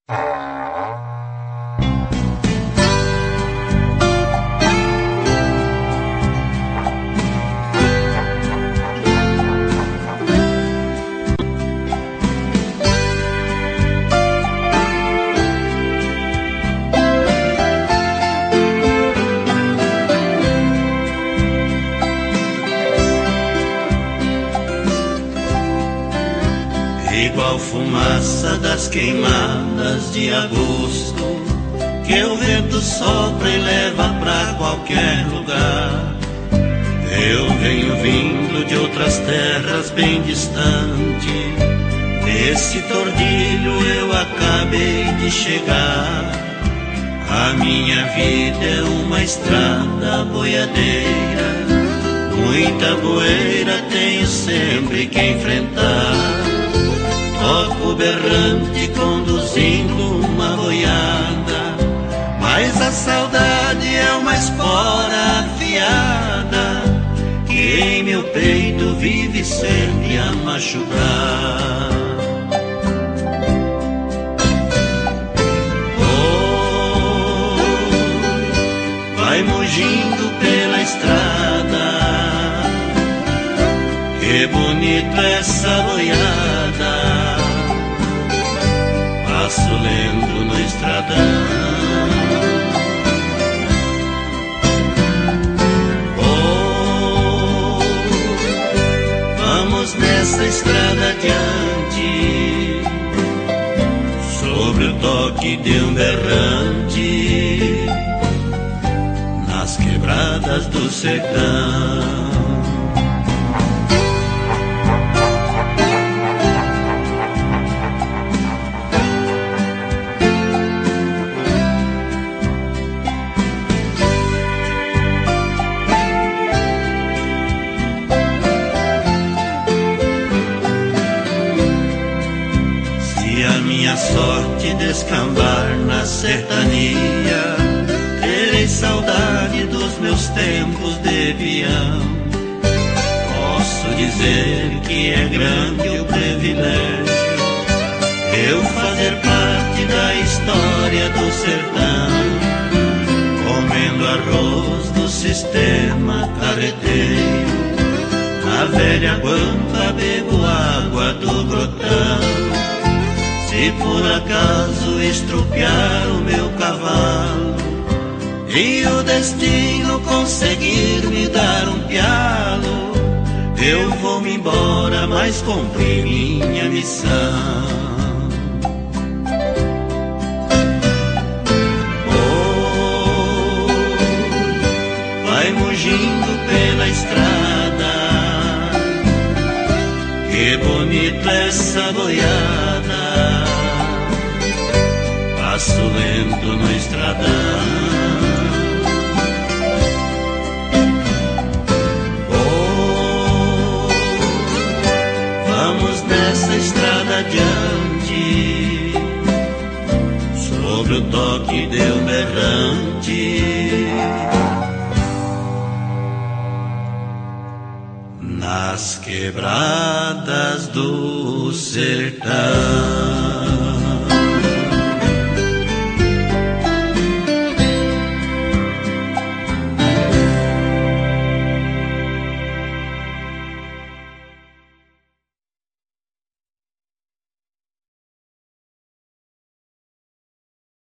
Igual fumaça das queimadas de agosto, que o vento sopra e leva pra qualquer lugar. Eu venho vindo de outras terras bem distante, nesse tordilho eu acabei de chegar. A minha vida é uma estrada boiadeira, muita poeira tenho sempre que enfrentar. Toco berrante conduzindo uma boiada, mas a saudade é uma espora afiada, que em meu peito vive sempre a machucar. Oh, vai mugindo pela estrada, que bonito essa boiada, passo lento no estradão. Oh, vamos nessa estrada adiante, sobre o toque de um berrante, nas quebradas do sertão. Minha sorte descambar na sertania, terei saudade dos meus tempos de peão. Posso dizer que é grande o privilégio eu fazer parte da história do sertão, comendo arroz do sistema carreteiro, na velha guampa bebo água do grotão. Se por acaso estropiar o meu cavalo e o destino conseguir me dar um pialo, eu vou-me embora, mas cumpri minha missão. Oh, vai mugindo pela estrada, que bonito essa boiada, passo lento no estradão. Oh, vamos nessa estrada adiante, sobre o toque de um berrante, nas quebradas do sertão.